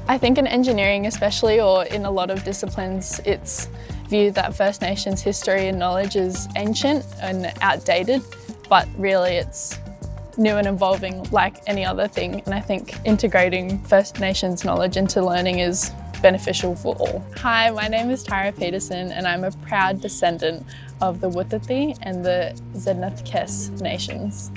I think in engineering especially, or in a lot of disciplines, it's viewed that First Nations history and knowledge is ancient and outdated, but really it's new and evolving like any other thing. And I think integrating First Nations knowledge into learning is beneficial for all. Hi, my name is Tyra Petersen and I'm a proud descendant of the Wuthathi and the Zednathkes nations.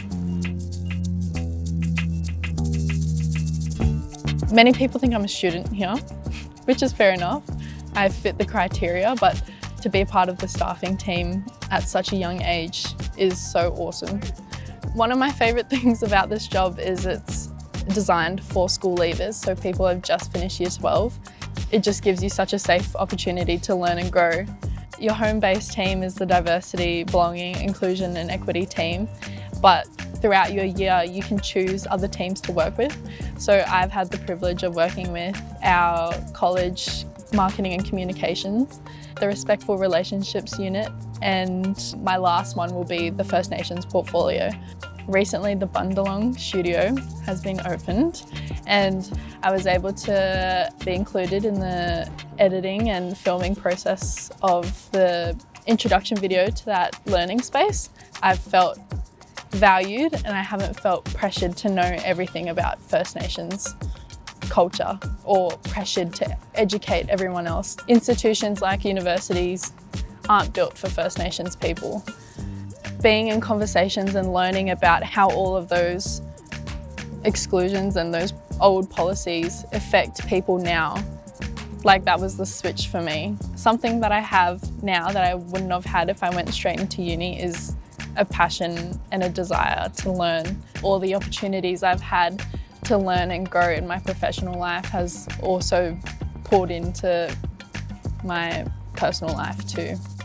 Many people think I'm a student here, which is fair enough. I fit the criteria, but to be a part of the staffing team at such a young age is so awesome. One of my favourite things about this job is it's designed for school leavers, so people have just finished year 12. It just gives you such a safe opportunity to learn and grow. Your home-based team is the diversity, belonging, inclusion and equity team, but throughout your year you can choose other teams to work with. So I've had the privilege of working with our college marketing and communications, the respectful relationships unit, and my last one will be the First Nations portfolio. Recently the Bundalong studio has been opened and I was able to be included in the editing and filming process of the introduction video to that learning space. I've felt valued and I haven't felt pressured to know everything about First Nations culture or pressured to educate everyone else. Institutions like universities aren't built for First Nations people. Being in conversations and learning about how all of those exclusions and those old policies affect people now, like that was the switch for me. Something that I have now that I wouldn't have had if I went straight into uni is a passion and a desire to learn. All the opportunities I've had to learn and grow in my professional life has also poured into my personal life too.